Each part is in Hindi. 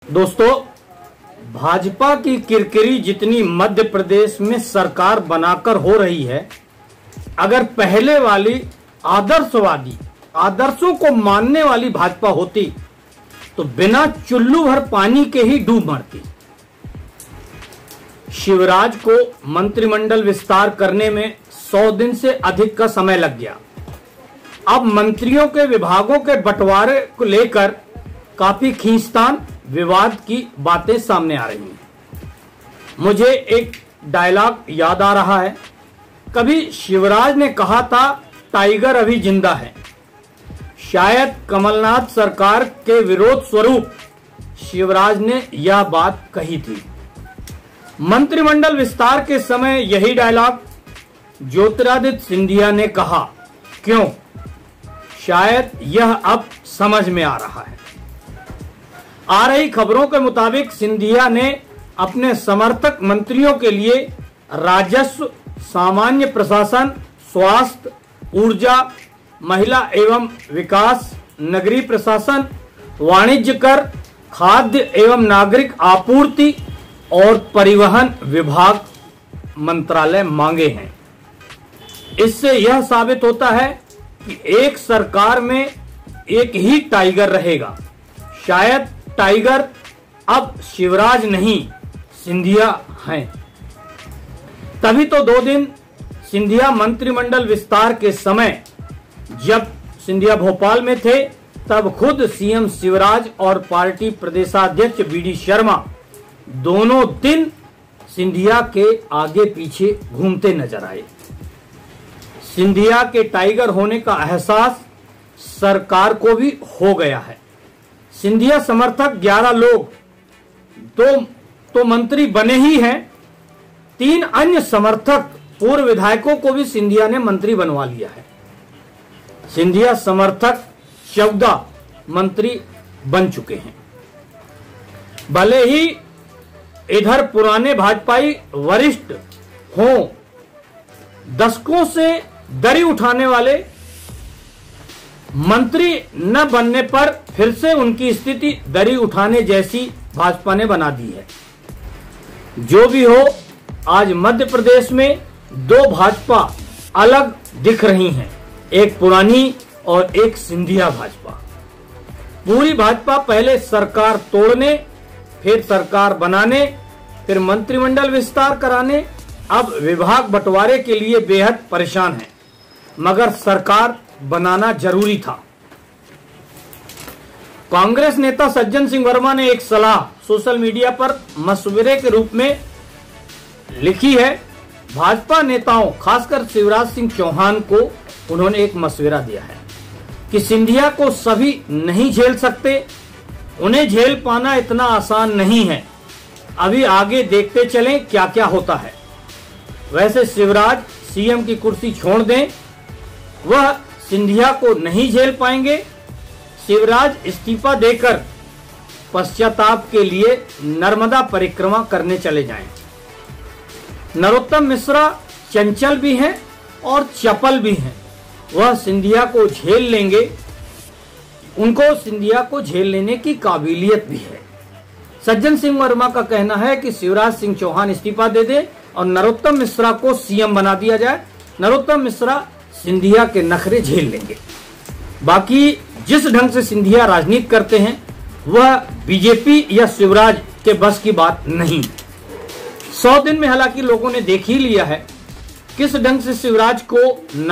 दोस्तों, भाजपा की किरकिरी जितनी मध्य प्रदेश में सरकार बनाकर हो रही है, अगर पहले वाली आदर्शवादी आदर्शों को मानने वाली भाजपा होती तो बिना चुल्लू भर पानी के ही डूब मरती। शिवराज को मंत्रिमंडल विस्तार करने में 100 दिन से अधिक का समय लग गया। अब मंत्रियों के विभागों के बंटवारे को लेकर काफी खींचतान विवाद की बातें सामने आ रही हैं। मुझे एक डायलॉग याद आ रहा है। कभी शिवराज ने कहा था, टाइगर अभी जिंदा है। शायद कमलनाथ सरकार के विरोध स्वरूप शिवराज ने यह बात कही थी। मंत्रिमंडल विस्तार के समय यही डायलॉग ज्योतिरादित्य सिंधिया ने कहा। क्यों? शायद यह अब समझ में आ रहा है। आ रही खबरों के मुताबिक सिंधिया ने अपने समर्थक मंत्रियों के लिए राजस्व, सामान्य प्रशासन, स्वास्थ्य, ऊर्जा, महिला एवं विकास, नगरीय प्रशासन, वाणिज्य कर, खाद्य एवं नागरिक आपूर्ति और परिवहन विभाग मंत्रालय मांगे हैं। इससे यह साबित होता है कि एक सरकार में एक ही टाइगर रहेगा। शायद टाइगर अब शिवराज नहीं, सिंधिया हैं। तभी तो 2 दिन सिंधिया मंत्रिमंडल विस्तार के समय, जब सिंधिया भोपाल में थे, तब खुद सीएम शिवराज और पार्टी प्रदेशाध्यक्ष बीडी शर्मा दोनों दिन सिंधिया के आगे पीछे घूमते नजर आए। सिंधिया के टाइगर होने का एहसास सरकार को भी हो गया है। सिंधिया समर्थक 11 लोग तो मंत्री बने ही हैं। 3 अन्य समर्थक पूर्व विधायकों को भी सिंधिया ने मंत्री बनवा लिया है। सिंधिया समर्थक 14 मंत्री बन चुके हैं। भले ही इधर पुराने भाजपाई वरिष्ठ हों, दशकों से दरी उठाने वाले मंत्री न बनने पर फिर से उनकी स्थिति दरी उठाने जैसी भाजपा ने बना दी है। जो भी हो, आज मध्य प्रदेश में 2 भाजपा अलग दिख रही हैं, एक पुरानी और एक सिंधिया भाजपा। पूरी भाजपा पहले सरकार तोड़ने, फिर सरकार बनाने, फिर मंत्रिमंडल विस्तार कराने, अब विभाग बंटवारे के लिए बेहद परेशान है। मगर सरकार बनाना जरूरी था। कांग्रेस नेता सज्जन सिंह वर्मा ने एक सलाह सोशल मीडिया पर मशवरे के रूप में लिखी है। भाजपा नेताओं, खासकर शिवराज सिंह चौहान को उन्होंने एक मशवरा दिया है कि सिंधिया को सभी नहीं झेल सकते, उन्हें झेल पाना इतना आसान नहीं है। अभी आगे देखते चलें क्या क्या होता है। वैसे शिवराज सीएम की कुर्सी छोड़ दें, वह सिंधिया को नहीं झेल पाएंगे। शिवराज इस्तीफा देकर पश्चाताप के लिए नर्मदा परिक्रमा करने चले जाएं। नरोत्तम मिश्रा चंचल भी हैं और चपल भी हैं, वह सिंधिया को झेल लेंगे। उनको सिंधिया को झेल लेने की काबिलियत भी है। सज्जन सिंह वर्मा का कहना है कि शिवराज सिंह चौहान इस्तीफा दे दे और नरोत्तम मिश्रा को सीएम बना दिया जाए। नरोत्तम मिश्रा सिंधिया के नखरे झेल लेंगे। बाकी जिस ढंग से सिंधिया राजनीति करते हैं, वह बीजेपी या शिवराज के बस की बात नहीं। 100 दिन में हालांकि लोगों ने देख ही लिया है किस ढंग से शिवराज को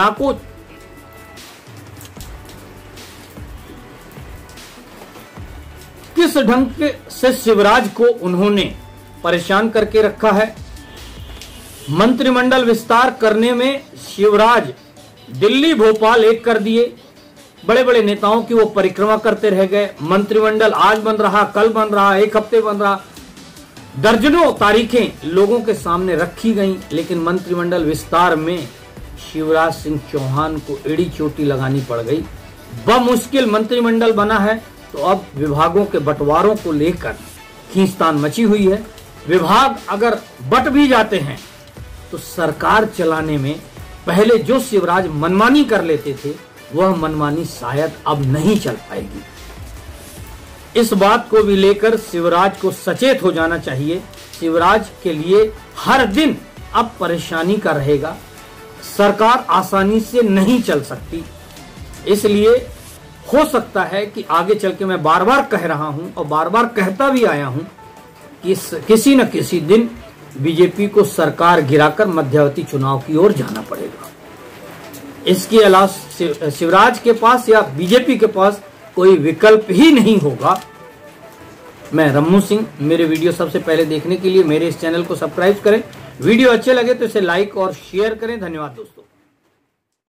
किस ढंग से शिवराज को उन्होंने परेशान करके रखा है। मंत्रिमंडल विस्तार करने में शिवराज दिल्ली भोपाल एक कर दिए। बड़े बड़े नेताओं की वो परिक्रमा करते रह गए। मंत्रिमंडल आज बन रहा, कल बन रहा, एक हफ्ते बन रहा। दर्जनों तारीखें लोगों के सामने रखी गईं, लेकिन मंत्रिमंडल विस्तार में शिवराज सिंह चौहान को एड़ी चोटी लगानी पड़ गई। बमुश्किल मंत्रिमंडल बना है, तो अब विभागों के बंटवारों को लेकर खींचतान मची हुई है। विभाग अगर बट भी जाते हैं तो सरकार चलाने में पहले जो शिवराज मनमानी कर लेते थे, वह मनमानी शायद अब नहीं चल पाएगी। इस बात को भी लेकर शिवराज को सचेत हो जाना चाहिए। शिवराज के लिए हर दिन अब परेशानी का रहेगा। सरकार आसानी से नहीं चल सकती, इसलिए हो सकता है कि आगे चल के मैं बार बार कह रहा हूं और बार बार कहता भी आया हूं कि किसी न किसी दिन बीजेपी को सरकार गिराकर मध्यावधि चुनाव की ओर जाना पड़ेगा। इसके अलावा शिवराज के पास या बीजेपी के पास कोई विकल्प ही नहीं होगा। मैं रम्मू सिंह। मेरे वीडियो सबसे पहले देखने के लिए मेरे इस चैनल को सब्सक्राइब करें। वीडियो अच्छे लगे तो इसे लाइक और शेयर करें। धन्यवाद दोस्तों।